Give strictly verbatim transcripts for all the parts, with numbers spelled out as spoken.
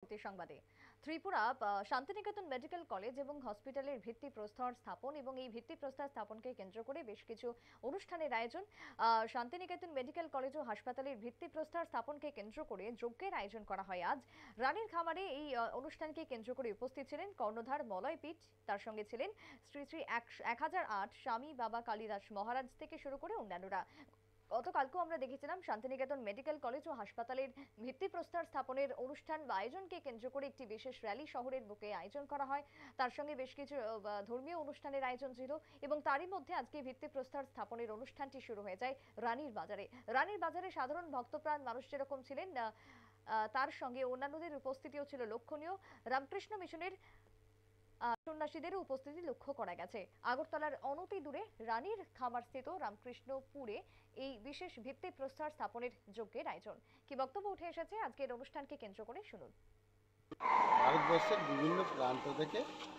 পরবর্তী সংবাদে Tripura Santiniketan medical college এবং হসপিটালের ভিত্তিপ্রস্তর স্থাপন এবং এই ভিত্তিপ্রস্তর স্থাপনকে কেন্দ্র করে বেশ কিছু অনুষ্ঠানের আয়োজন। শান্তিনিকেতন মেডিকেল কলেজ ও হাসপাতালের ভিত্তিপ্রস্তর স্থাপনকে কেন্দ্র করে যজ্ঞের আয়োজন করা হয় আজ। রানীর খামারে এই অনুষ্ঠানকে কেন্দ্র করে উপস্থিত ছিলেন কর্ণধার মলয়পীঠ, তার সঙ্গে ছিলেন শ্রী শ্রী এক হাজার আট স্বামী বাবা কালিদাস মহারাজ থেকে শুরু করে অন্যান্যরা। গতকালকেও আমরা দেখেছিলাম শান্তিনিকেতন মেডিকেল কলেজ ও হাসপাতালের ভিত্তিপ্রস্তর স্থাপনের অনুষ্ঠান বা আয়োজনকে কেন্দ্র করে একটি বিশেষ র্যালি শহরের বুকে আয়োজন করা হয়। তার সঙ্গে বেশ কিছু ধর্মীয় অনুষ্ঠানের আয়োজন ছিল এবং তারই মধ্যে আজকে ভিত্তিপ্রস্তর স্থাপনের অনুষ্ঠানটি শুরু হয়ে যায় রানীর বাজারে। রানীর বাজারে সাধারণ ভক্তপ্রাণ মানুষ যেরকম ছিলেন, তার সঙ্গে অন্যান্যদের উপস্থিতিও ছিল লক্ষণীয়। রামকৃষ্ণ মিশনের সন্ন্যাসীদের উপস্থিতি লক্ষ্য করা গেছে। আগরতলার অনতি দূরে রানীর খামার স্থিত রামকৃষ্ণপুরে এই বিশেষ ভিত্তিপ্রস্তর স্থাপনের যজ্ঞের আয়োজন। কি বক্তব্য উঠে এসেছে আজকের অনুষ্ঠানকে কেন্দ্র করে শুনুন। ভারতবর্ষের বিভিন্ন প্রান্ত থেকে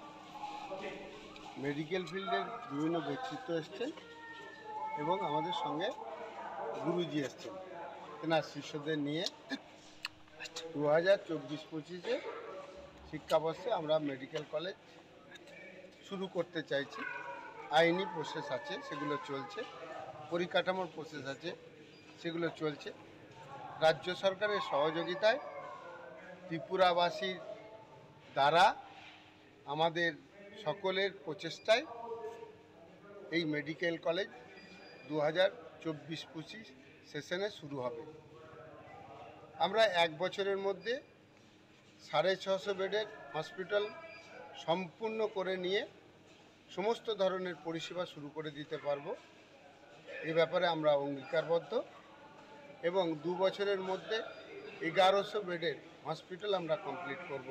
মেডিকেল ফিল্ডের বিভিন্ন ব্যক্তিত্ব এসছেন এবং আমাদের সঙ্গে গুরুজি এসছেন তেনার শিষ্যদের নিয়ে। দু হাজার চব্বিশ পঁচিশে শিক্ষাবর্ষে আমরা মেডিকেল কলেজ শুরু করতে চাইছি। আইনি প্রসেস আছে, সেগুলো চলছে। পরিকাঠামোর প্রসেস আছে, সেগুলো চলছে। রাজ্য সরকারের সহযোগিতায় ত্রিপুরাবাসীর দ্বারা আমাদের সকলের প্রচেষ্টায় এই মেডিকেল কলেজ দু হাজার চব্বিশ পঁচিশ সেশনে শুরু হবে। আমরা এক বছরের মধ্যে সাড়ে ছশো বেডের হসপিটাল সম্পূর্ণ করে নিয়ে সমস্ত ধরনের পরিষেবা শুরু করে দিতে পারব, এ ব্যাপারে আমরা অঙ্গীকারবদ্ধ। এবং দু বছরের মধ্যে এগারোশো বেডের হসপিটাল আমরা কমপ্লিট করব।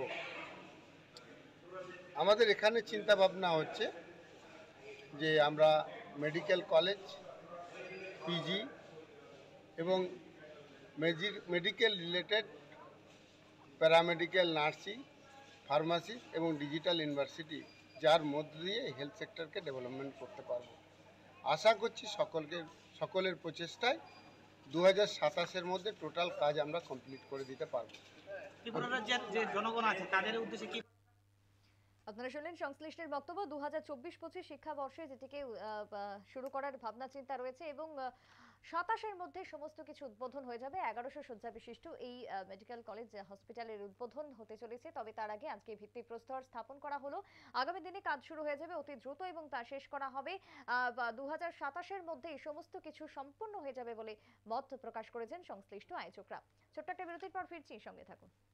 আমাদের এখানে চিন্তা ভাবনা হচ্ছে যে আমরা মেডিকেল কলেজ, পিজি এবং medical related paramedical, nursing, pharmacy এবং ডিজিটাল ইউনিভার্সিটি, যার মধ্য দিয়ে হেলথ সেক্টরকে ডেভেলপমেন্ট করতে পারব। আশা করছি সকলকে সকলের প্রচেষ্টায় দু হাজার সাতাশের মধ্যে টোটাল কাজ আমরা কমপ্লিট করে দিতে পারব। ত্রিপুরা রাজ্যের যে জনগণ আছে তাদের উদ্দেশ্যে কি আপনারা শুনলেন সংশ্লিষ্টের বক্তব্য। দু হাজার চব্বিশ পঁচিশ শিক্ষাবর্ষে যেটিকে শুরু করার ভাবনা চিন্তা রয়েছে এবং সাতাশের মধ্যে সমস্ত কিছু উদ্বোধন হয়ে যাবে। এগারোশো শয্যা বিশিষ্ট এই মেডিকেল কলেজ হসপিটালের উদ্বোধন হতে চলেছে। তবে তার আগে আজকে ভিত্তিপ্রস্তর স্থাপন করা হলো। আগামী দিনে কাজ শুরু হয়ে যাবে অতি দ্রুত এবং তা শেষ করা হবে দু হাজার সাতাশের মধ্যে। এই সমস্ত কিছু সম্পূর্ণ হয়ে যাবে বলে মত প্রকাশ করেছেন সংশ্লিষ্ট আয়োজকরা। ছোট্ট একটা বিরতির পর ফিরছি, সঙ্গে থাকুন।